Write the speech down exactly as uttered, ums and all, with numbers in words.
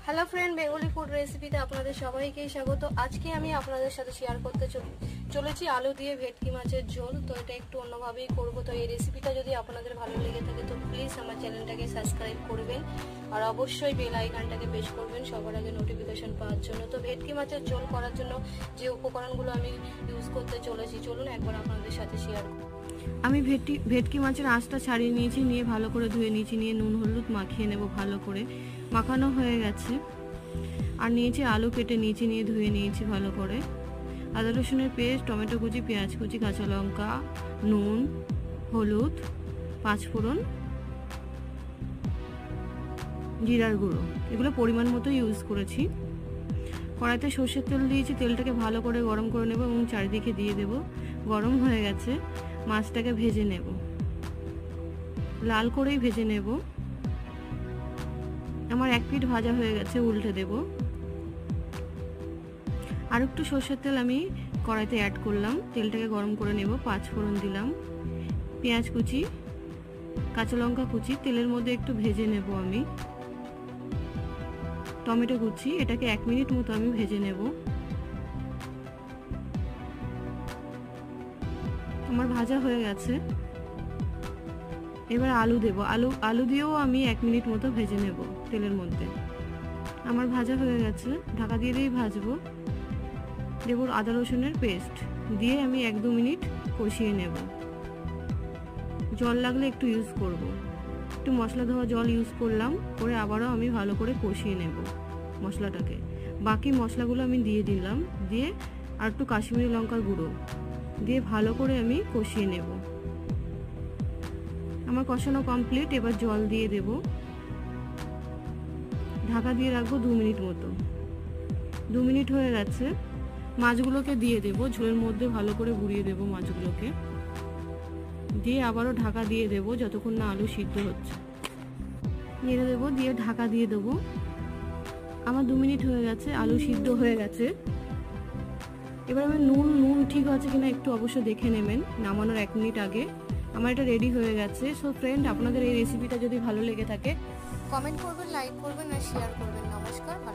Hello friend, Bengali food রেসিপিতে আপনাদের সবাইকে স্বাগত। আজকে আমি আপনাদের সাথে শেয়ার করতে চলেছি আলু দিয়ে ভেটকি মাছের ঝোল। তো এটা একটু অন্যভাবেই করবো। তো এই রেসিপিটা যদি আপনাদের ভালো লেগে থাকে তো প্লিজ আমার চ্যানেলটাকে সাবস্ক্রাইব করবেন আর অবশ্যই বেল আইকনটাকে প্রেস করবেন সবার আগে নোটিফিকেশন পাওয়ার জন্য। তো ভেটকি মাছের ঝোল করার জন্য যে উপকরণগুলো আমি ইউজ করতে চলেছি চলুন একবার আপনাদের সাথে শেয়ার করব। আমি ভেটকি ভেটকি মাছের আঁশটা ছাড়িয়ে নিয়েছি, নিয়ে ভালো করে ধুয়ে নিয়েছি, নিয়ে নুন হলুদ মাখিয়ে নেব। ভালো করে মাখানো হয়ে গেছে। আর নিয়েছি আলু কেটে নিয়েছি, নিয়ে ধুয়ে নিয়েছি ভালো করে। আদা রসুনের পেস্ট, টমেটো কুচি, পেঁয়াজ কুচি, কাঁচা লঙ্কা, নুন, হলুদ, পাঁচফোড়ন, জিরার গুঁড়ো, এগুলো পরিমাণ মতো ইউজ করেছি। কড়াইতে সর্ষের তেল দিয়েছি, তেলটাকে ভালো করে গরম করে নেব এবং চারিদিকে দিয়ে দেব। গরম হয়ে গেছে, মাছটাকে ভেজে নেব, লাল করেই ভেজে নেব। আমার এক পিঠ ভাজা হয়ে গেছে, উল্টে দেব। আর একটু সর্ষের তেল আমি কড়াইতে অ্যাড করলাম, তেলটাকে গরম করে নেব। পাঁচ ফোড়ন দিলাম, পেঁয়াজ কুচি, কাঁচা লঙ্কা কুচি তেলের মধ্যে একটু ভেজে নেব আমি। টমেটো কুচি, এটাকে এক মিনিট মতো আমি ভেজে নেব। আমার ভাজা হয়ে গেছে। এবার আলু দেব, আলু আলু দিয়েও আমি এক মিনিট মতো ভেজে নেব তেলের মধ্যে। আমার ভাজা হয়ে গেছে, ঢাকা দিয়ে দিয়েই ভাজবো। দেব আদা রসুনের পেস্ট, দিয়ে আমি এক দু মিনিট কষিয়ে নেব। জল লাগলে একটু ইউজ করব, একটু মশলা ধোয়া জল ইউজ করলাম। করে আবারও আমি ভালো করে কষিয়ে নেব মশলাটাকে। বাকি মশলাগুলো আমি দিয়ে দিলাম, দিয়ে আর একটু কাশ্মীরি লঙ্কার গুঁড়ো দিয়ে ভালো করে আমি কষিয়ে নেব। আমার কষানো কমপ্লিট। এবার জল দিয়ে দেব, ঢাকা দিয়ে রাখবো দু মিনিট মতো। দু মিনিট হয়ে গেছে, মাছগুলোকে দিয়ে দেব। ঝোলের মধ্যে ভালো করে গুঁড়িয়ে দেব মাছগুলোকে, দিয়ে আবারও ঢাকা দিয়ে দেব যতক্ষণ না আলু সিদ্ধ হচ্ছে। নেড়ে দেবো, দিয়ে ঢাকা দিয়ে দেবো। আমার দু মিনিট হয়ে গেছে, আলু সিদ্ধ হয়ে গেছে। এবার আমি নুন নুন ঠিক আছে কিনা একটু অবশ্য দেখে নেবেন নামানোর এক মিনিট আগে। আমার এটা রেডি হয়ে গেছে। সো ফ্রেন্ড, আপনাদের এই রেসিপিটা যদি ভালো লেগে থাকে কমেন্ট করবেন, লাইক করবেন আর শেয়ার করবেন। নমস্কার।